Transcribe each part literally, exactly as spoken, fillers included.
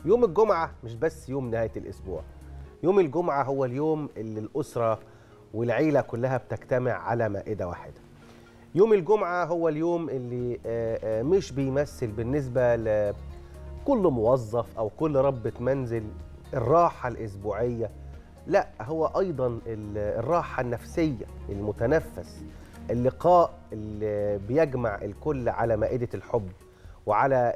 يوم الجمعة مش بس يوم نهاية الأسبوع، يوم الجمعة هو اليوم اللي الأسرة والعيلة كلها بتجتمع على مائدة واحدة. يوم الجمعة هو اليوم اللي مش بيمثل بالنسبة لكل موظف أو كل ربة منزل الراحة الأسبوعية، لا، هو أيضا الراحة النفسية، المتنفس، اللقاء اللي بيجمع الكل على مائدة الحب وعلى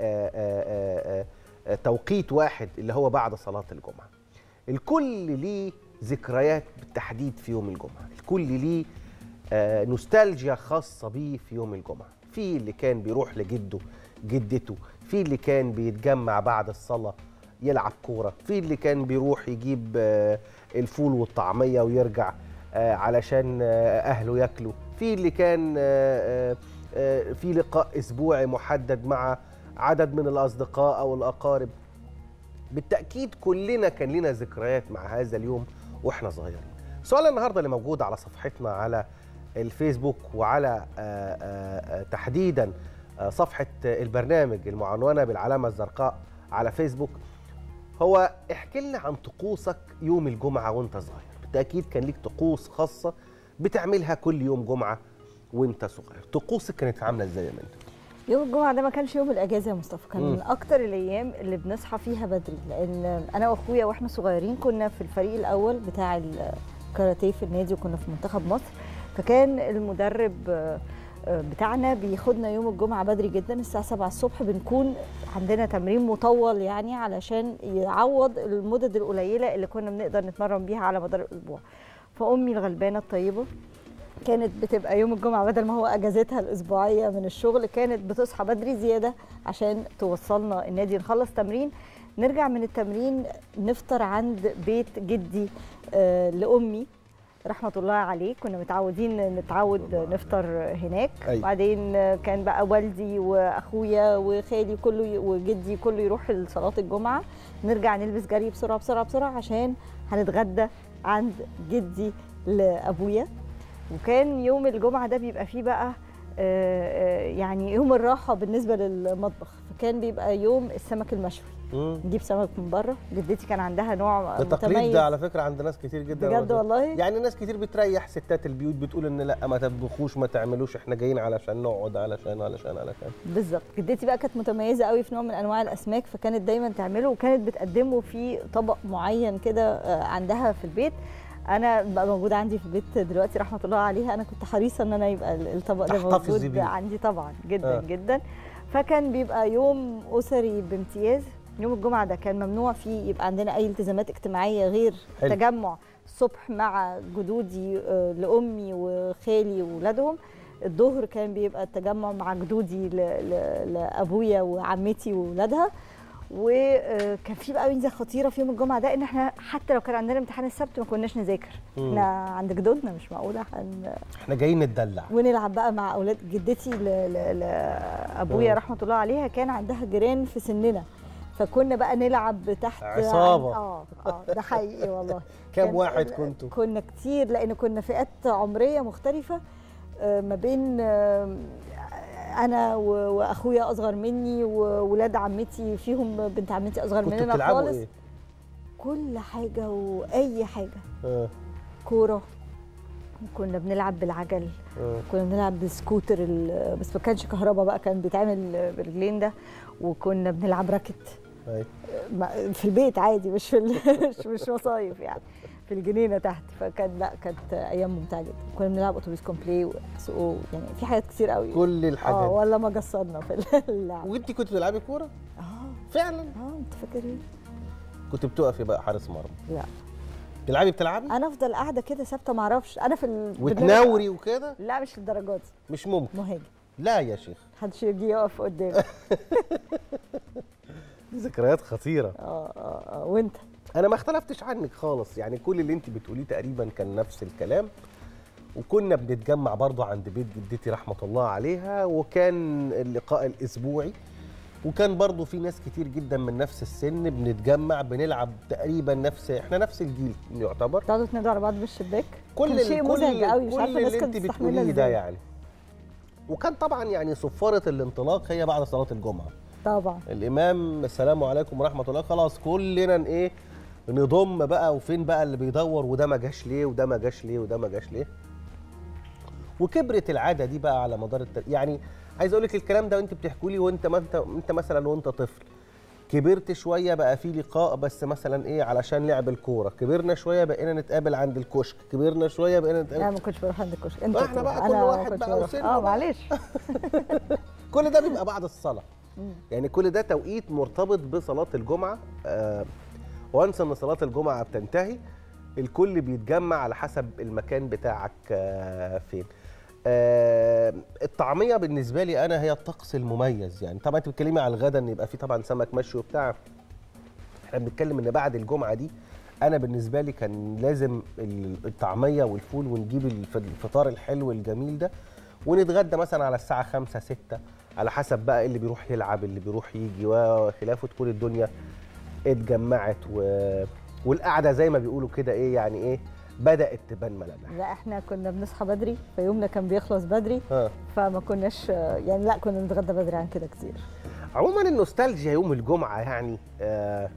توقيت واحد اللي هو بعد صلاة الجمعة. الكل ليه ذكريات بالتحديد في يوم الجمعة، الكل ليه نوستالجيا خاصة بيه في يوم الجمعة. في اللي كان بيروح لجده جدته، في اللي كان بيتجمع بعد الصلاة يلعب كورة، في اللي كان بيروح يجيب الفول والطعمية ويرجع علشان أهله ياكلوا، في اللي كان في لقاء أسبوعي محدد مع عدد من الأصدقاء أو الأقارب. بالتأكيد كلنا كان لنا ذكريات مع هذا اليوم وإحنا صغيرين. سؤال النهاردة اللي موجود على صفحتنا على الفيسبوك وعلى تحديدا صفحة البرنامج المعنونة بالعلامة الزرقاء على فيسبوك هو احكي لنا عن طقوسك يوم الجمعة وانت صغير. بالتأكيد كان ليك طقوس خاصة بتعملها كل يوم جمعة وانت صغير. طقوسك كانت عاملة ازاي يا منى؟ يوم الجمعة ده ما كانش يوم الأجازة يا مصطفى، كان م. من أكتر الأيام اللي بنصحى فيها بدري، لأن أنا وأخويا وإحنا صغيرين كنا في الفريق الأول بتاع الكاراتيه في النادي وكنا في منتخب مصر، فكان المدرب بتاعنا بياخدنا يوم الجمعة بدري جدا الساعة سبعة الصبح، بنكون عندنا تمرين مطول يعني علشان يعوض المدد القليلة اللي كنا بنقدر نتمرن بيها على مدار الأسبوع. فأمي الغلبانة الطيبة كانت بتبقى يوم الجمعة بدل ما هو أجازتها الأسبوعية من الشغل كانت بتصحى بدري زيادة عشان توصلنا النادي، نخلص تمرين نرجع من التمرين نفطر عند بيت جدي آه لأمي رحمة الله عليه. كنا متعودين نتعود نفطر هناك. أي. بعدين كان بقى والدي وأخويا وخالي كله وجدي كله يروح لصلاة الجمعة، نرجع نلبس جري بسرعة بسرعة بسرعة عشان هنتغدى عند جدي لأبويا. وكان يوم الجمعة ده بيبقى فيه بقى يعني يوم الراحة بالنسبة للمطبخ، فكان بيبقى يوم السمك المشوي، نجيب سمك من بره. جدتي كان عندها نوع متميز. التقليد ده على فكرة عند ناس كتير جدا بجد والله، يعني ناس كتير بتريح ستات البيوت بتقول ان لا ما تطبخوش ما تعملوش، احنا جايين علشان نقعد علشان علشان علشان بالظبط. جدتي بقى كانت متميزة قوي في نوع من انواع الاسماك، فكانت دايما تعمله وكانت بتقدمه في طبق معين كده عندها في البيت. انا بقى موجود عندي في البيت دلوقتي رحمه الله عليها، انا كنت حريصه ان انا يبقى الطبق ده موجود بيه عندي طبعا جدا آه. جدا. فكان بيبقى يوم اسري بامتياز. يوم الجمعه ده كان ممنوع فيه يبقى عندنا اي التزامات اجتماعيه غير حلو. تجمع الصبح مع جدودي لامي وخالي واولادهم. الظهر كان بيبقى التجمع مع جدودي لابويا وعمتي واولادها. وكان في بقى ميزه خطيره في يوم الجمعه ده ان احنا حتى لو كان عندنا امتحان السبت ما كناش نذاكر، احنا عند جدودنا مش معقوله حن... احنا جايين نتدلع ونلعب بقى مع اولاد جدتي. لابويا رحمه الله عليها كان عندها جيران في سننا، فكنا بقى نلعب تحت عصابه. اه اه ده حقيقي والله. كام واحد كنتوا؟ كنا كتير لان كنا فئات عمريه مختلفه، ما بين انا واخويا اصغر مني وولاد عمتي فيهم بنت عمتي اصغر مننا خالص. إيه؟ كل حاجه واي حاجه آه. كوره، كنا بنلعب بالعجل آه. كنا بنلعب بالسكوتر بس ما كانش كهرباء بقى، كان بيتعمل برجلين ده، وكنا بنلعب راكت أي. في البيت عادي مش في مش مش مصايف يعني في الجنينه تحت. فكان لا كانت ايام ممتعه جدا. كنا بنلعب اتوبيس كومبلي وسقو، يعني في حاجات كتير قوي. كل الحاجات اه ولا ما قصرنا في اللعب. وانت كنت بتلعبي كوره؟ اه فعلا. اه انت فاكر ايه؟ كنت بتقفي بقى حارس مرمى؟ لا. تلعبي بتلعبي؟ انا افضل قاعده كده ثابته ما اعرفش انا في ال... وتناوري وكده؟ لا مش للدرجات دي. مش ممكن مهاجم. لا يا شيخ محدش يجي يقف قدامي. دي ذكريات خطيره. اه اه اه وانت؟ انا ما اختلفتش عنك خالص، يعني كل اللي انت بتقوليه تقريبا كان نفس الكلام. وكنا بنتجمع برضو عند بيت جدتي رحمه الله عليها، وكان اللقاء الاسبوعي، وكان برضو في ناس كتير جدا من نفس السن بنتجمع بنلعب تقريبا نفس، احنا نفس الجيل يعتبر. تقعدوا تنادوا على بعض بالشباك؟ كل شيء مزعج قوي، مش عارفه الناس كانت بتستحمله ده يعني. وكان طبعا يعني صفاره الانطلاق هي بعد صلاه الجمعه، طبعا الامام السلام عليكم ورحمه الله، خلاص كلنا ايه نضم بقى، وفين بقى اللي بيدور وده ما جاش ليه وده ما جاش ليه وده ما جاش ليه. وكبرت العاده دي بقى على مدار التر... يعني عايز اقول لك الكلام ده وانت بتحكوا لي، وانت ما انت انت مثلا وانت طفل كبرت شويه بقى في لقاء بس مثلا ايه علشان لعب الكوره، كبرنا شويه بقينا نتقابل عند الكشك، كبرنا شويه بقينا نتقابل. لا ما كنتش بروح عند الكشك، انت احنا بقى كل واحد بقى وسنه اه معلش كل ده بيبقى بعد الصلاه. يعني كل ده توقيت مرتبط بصلاه الجمعه. آه وانسى ان صلاه الجمعه بتنتهي، الكل بيتجمع على حسب المكان بتاعك آه فين. آه الطعميه بالنسبه لي انا هي الطقس المميز. يعني طبعا انت بتتكلمي على الغدا ان يبقى فيه طبعا سمك مشوي وبتاع، احنا بنتكلم ان بعد الجمعه دي انا بالنسبه لي كان لازم الطعميه والفول، ونجيب الفطار الحلو الجميل ده، ونتغدى مثلا على الساعه خمسة ستة على حسب بقى اللي بيروح يلعب اللي بيروح يجي وخلافه، تكون الدنيا اتجمعت و... والقعده زي ما بيقولوا كده ايه يعني ايه بدات تبان ملامح. لا احنا كنا بنصحى بدري فيومنا كان بيخلص بدري ها. فما كناش يعني لا كنا نتغدى بدري عن كده كتير. عموما النوستالجيا يوم الجمعه يعني آه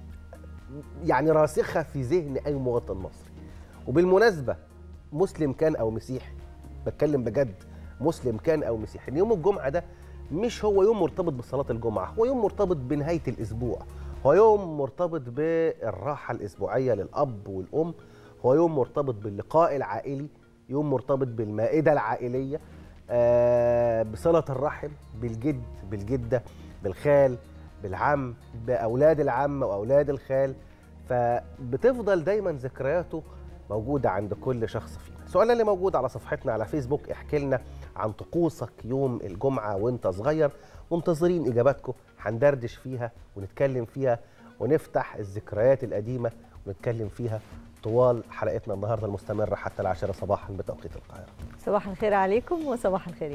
يعني راسخه في ذهن اي مواطن مصري. وبالمناسبه مسلم كان او مسيحي، بتكلم بجد، مسلم كان او مسيحي، ان يوم الجمعه ده مش هو يوم مرتبط بصلاه الجمعه، هو يوم مرتبط بنهايه الاسبوع، هو يوم مرتبط بالراحه الاسبوعيه للاب والام، هو يوم مرتبط باللقاء العائلي، يوم مرتبط بالمائده العائليه، آه بصله الرحم بالجد بالجده بالخال بالعم باولاد العم واولاد الخال. فبتفضل دايما ذكرياته موجوده عند كل شخص فينا. سؤالنا اللي موجود على صفحتنا على فيسبوك، احكي لنا عن طقوسك يوم الجمعه وانت صغير، منتظرين اجاباتكم، هندردش فيها ونتكلم فيها ونفتح الذكريات القديمه ونتكلم فيها طوال حلقتنا النهارده المستمره حتى العاشره صباحا بتوقيت القاهره. صباح الخير عليكم وصباح الخير.